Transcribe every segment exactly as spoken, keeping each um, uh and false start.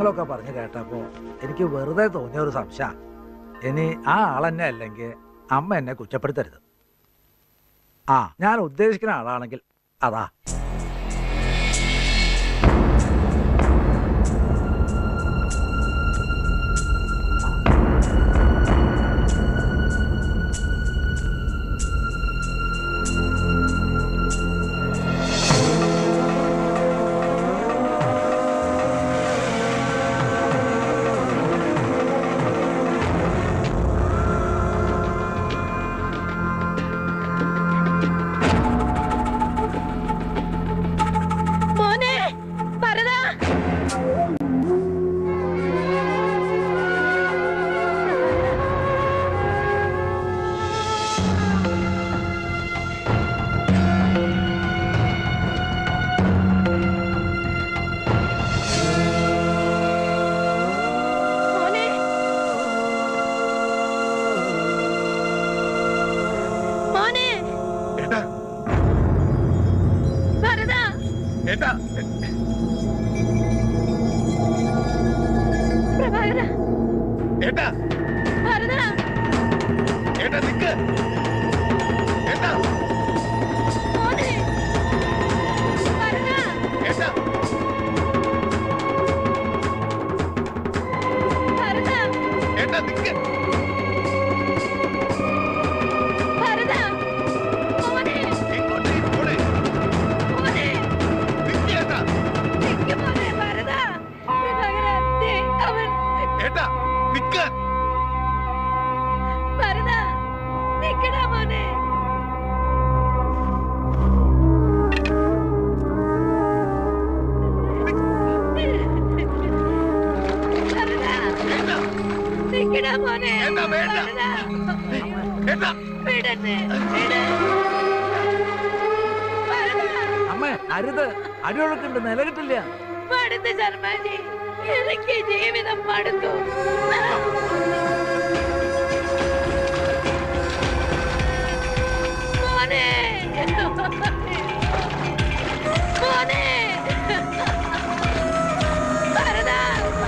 കാര്യങ്ങളൊക്കെ പറഞ്ഞു കേട്ടപ്പോ എനിക്ക് വെറുതെ തോന്നിയ ഒരു സംശയം. ഇനി ആ ആളെന്നെ അല്ലെങ്കിൽ അമ്മ എന്നെ കുറ്റപ്പെടുത്തരുത്. ആ ഞാൻ ഉദ്ദേശിക്കുന്ന ആളാണെങ്കിൽ അതാ. അമ്മ അരുത്, അടിയൊഴുക്കുണ്ട്, നില കിട്ടില്ല. മടുത്ത് ശർമാജി, എനിക്ക് ജീവിതം മടുത്തു. മോനെ മോനെ ഭരതാ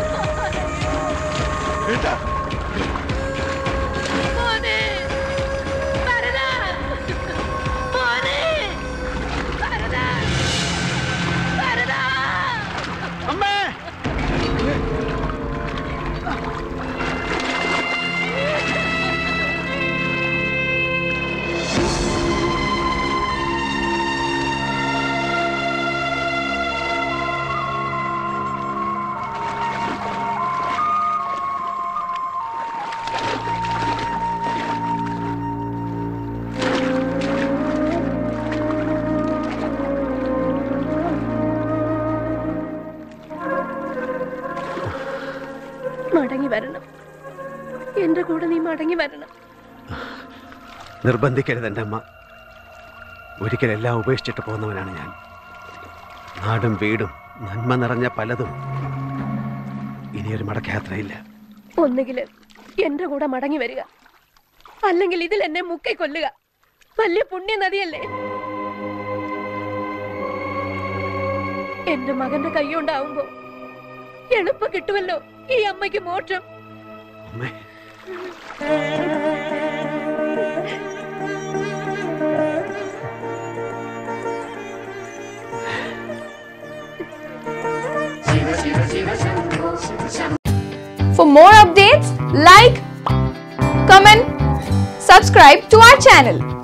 മോനെ ഭരതാ മോനെ ഭരതാ ഭരതാ അമ്മേ മടങ്ങി വരണം. എന്റെ കൂടെ നീ മടങ്ങി വരണം. നിർബന്ധിക്കരുത് എൻ്റെ അമ്മ. ഒരിക്കലെല്ലാം ഉപേക്ഷിച്ചിട്ട് പോകുന്നവനാണ് ഞാൻ. നാടും വീടും നന്മ നിറഞ്ഞ പലതും. ഇനിയൊരു മടക്കയാത്രയില്ല. ഒന്നുകിൽ എന്റെ കൂടെ മടങ്ങി വരിക, അല്ലെങ്കിൽ ഇതിൽ എന്നെ മുക്കി കൊല്ലുക. വലിയ പുണ്യ നദിയല്ലേ. എന്റെ മകന്റെ കൈകൊണ്ടാവുമ്പോ എളുപ്പം കിട്ടുമല്ലോ ഈ അമ്മയ്ക്ക് മോക്ഷം. For more updates, like, comment, subscribe to our channel.